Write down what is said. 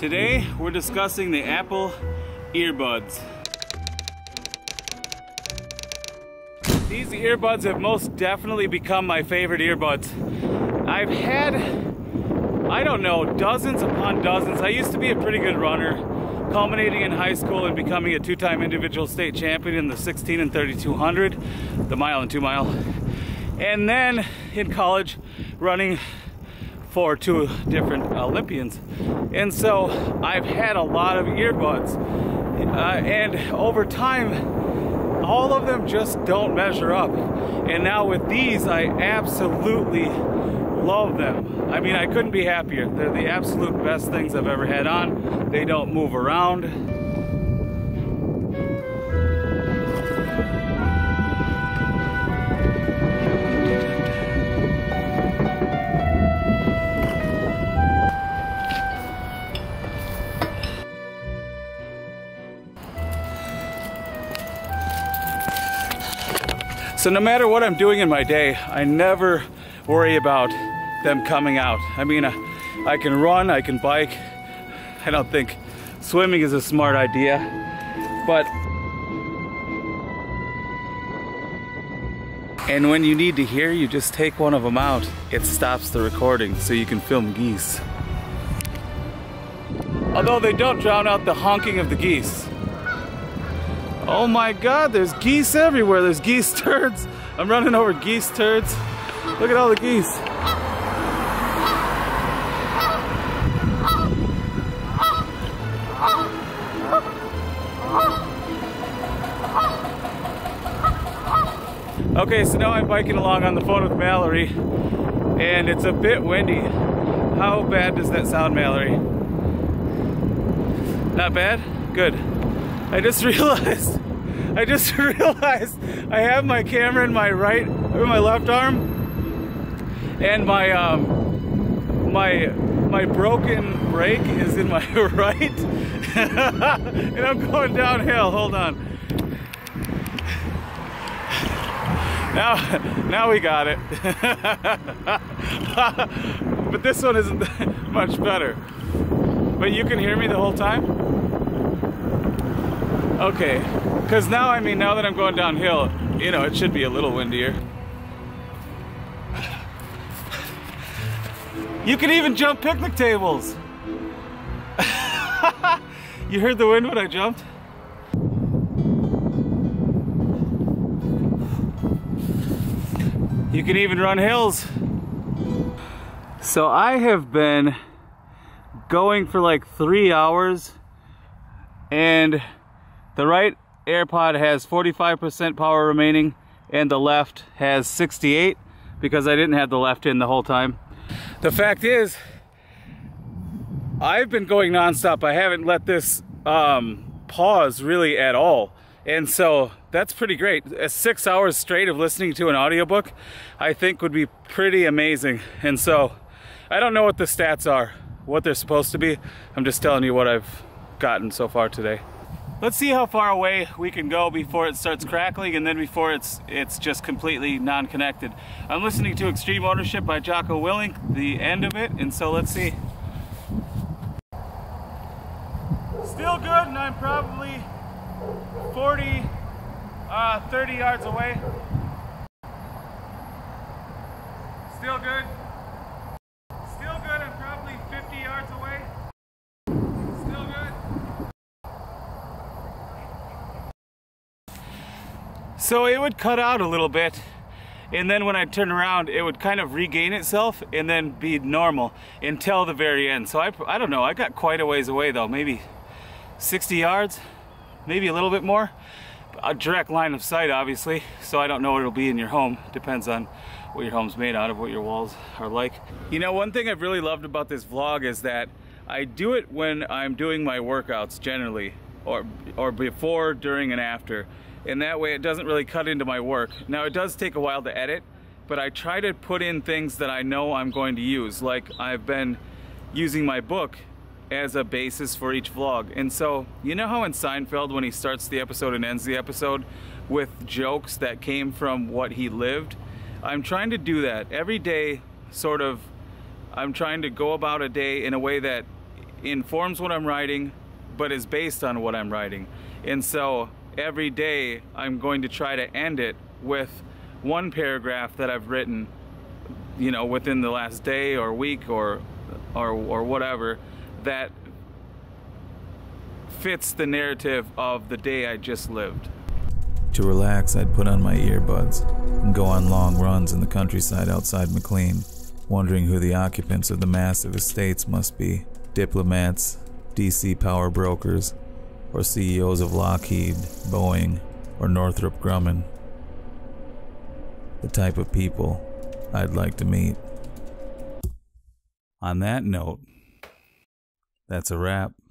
Today we're discussing the Apple earbuds. These earbuds have most definitely become my favorite earbuds. I've had, I don't know, dozens upon dozens. I used to be a pretty good runner, culminating in high school and becoming a two-time individual state champion in the 16 and 3200, the mile and 2 mile. And then in college, running for 2 different Olympians. And so I've had a lot of earbuds. And over time, all of them just don't measure up. And now with these, I absolutely love them. I mean, I couldn't be happier. They're the absolute best things I've ever had on. They don't move around. So no matter what I'm doing in my day, I never worry about them coming out. I mean, I can run, I can bike. I don't think swimming is a smart idea, but and when you need to hear, you just take one of them out. It stops the recording so you can film geese. Although they don't drown out the honking of the geese. Oh my God, there's geese everywhere. There's geese turds. I'm running over geese turds. Look at all the geese. Okay, so now I'm biking along on the phone with Mallory, and it's a bit windy. How bad does that sound, Mallory? Not bad? Good. I just realized I have my camera in my my left arm, and my broken brake is in my right, and I'm going downhill. Hold on. Now we got it. But this one isn't much better. But you can hear me the whole time? Okay, because now, I mean, now that I'm going downhill, you know, it should be a little windier. You can even jump picnic tables. You heard the wind when I jumped? You can even run hills. So I have been going for like 3 hours, and the right AirPod has 45% power remaining and the left has 68 because I didn't have the left in the whole time. The fact is, I've been going nonstop. I haven't let this pause really at all. And so that's pretty great. 6 hours straight of listening to an audiobook, I think would be pretty amazing. And so I don't know what the stats are, what they're supposed to be. I'm just telling you what I've gotten so far today. Let's see how far away we can go before it starts crackling, and then before it's just completely non-connected. I'm listening to Extreme Ownership by Jocko Willink, the end of it, and so let's see. Still good, and I'm probably 30 yards away. Still good. Still good, I'm probably 50 yards away. Still good. So it would cut out a little bit, and then when I turn around, it would kind of regain itself and then be normal until the very end. So I don't know, I got quite a ways away though, maybe 60 yards, maybe a little bit more. A direct line of sight, obviously, so I don't know what it'll be in your home. Depends on what your home's made out of, what your walls are like. You know, one thing I've really loved about this vlog is that I do it when I'm doing my workouts generally, or before, during, and after. And that way it doesn't really cut into my work. Now it does take a while to edit, but I try to put in things that I know I'm going to use. Like I've been using my book as a basis for each vlog. And so, you know how in Seinfeld when he starts the episode and ends the episode with jokes that came from what he lived? I'm trying to do that every day, sort of. I'm trying to go about a day in a way that informs what I'm writing, but is based on what I'm writing. And so every day I'm going to try to end it with one paragraph that I've written, you know, within the last day or week or whatever, that fits the narrative of the day I just lived. To relax, I'd put on my earbuds and go on long runs in the countryside outside McLean, wondering who the occupants of the massive estates must be. Diplomats, DC power brokers, or CEOs of Lockheed, Boeing, or Northrop Grumman. The type of people I'd like to meet. On that note, that's a wrap.